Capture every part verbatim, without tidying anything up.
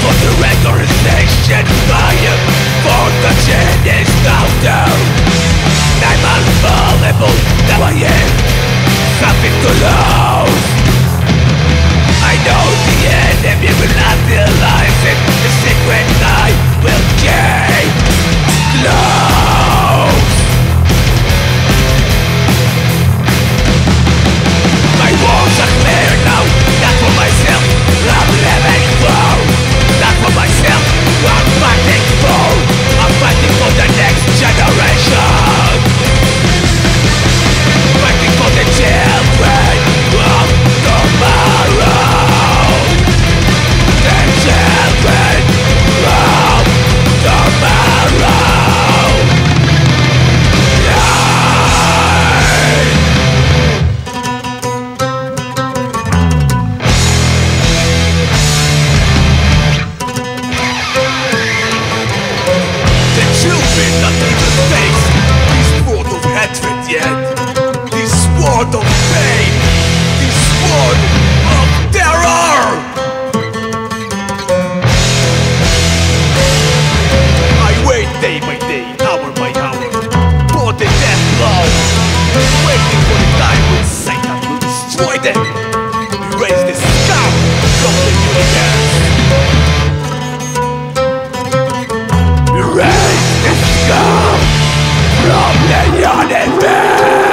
Authorization fire for the genius countdown. I'm unfallible, now I am something to lose. I know the enemy will not realize it. The secret I will keep close. My walls are clear now, not for myself, I'm living for. Not for myself, I'm fighting for. I'm fighting for the next generation. Fighting for the children of tomorrow. The children of tomorrow. Sword of pain, the sword of terror. I wait day by day, hour by hour, for the death blow, waiting for the time when Satan will destroy them, erase the scum from the universe. Erase the scum from the universe.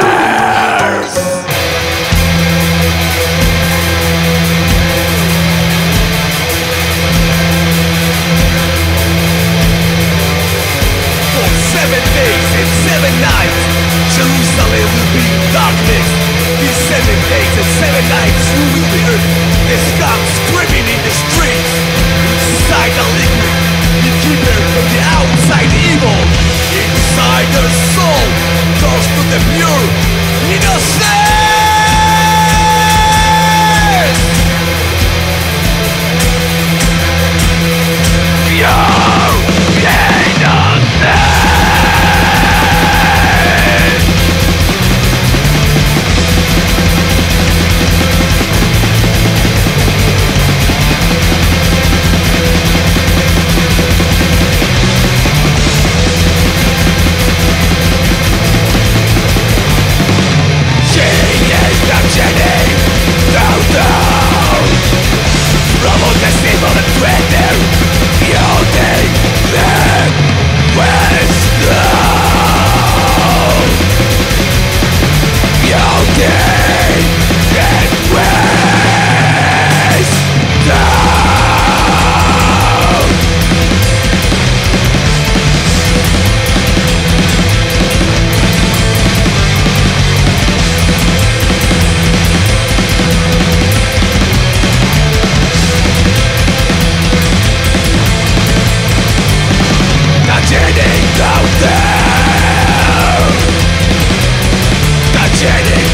Seven days and seven nights, Jerusalem will be in darkness. These seven days and seven nights, you will be heard the scum screaming in the streets. Inside the liquid, you keep her from the outside evil. Inside their soul, goes to the pure innocence. Pure innocence.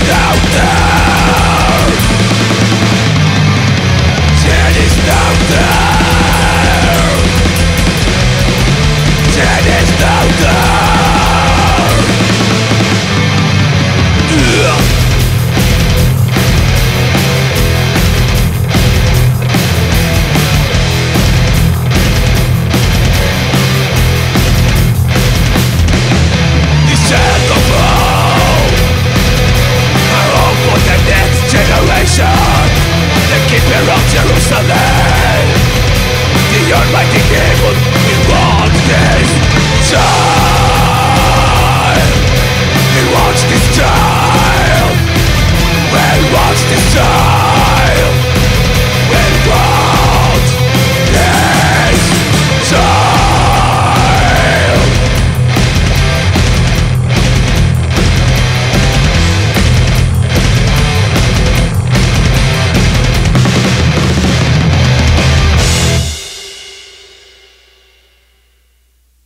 Down, down.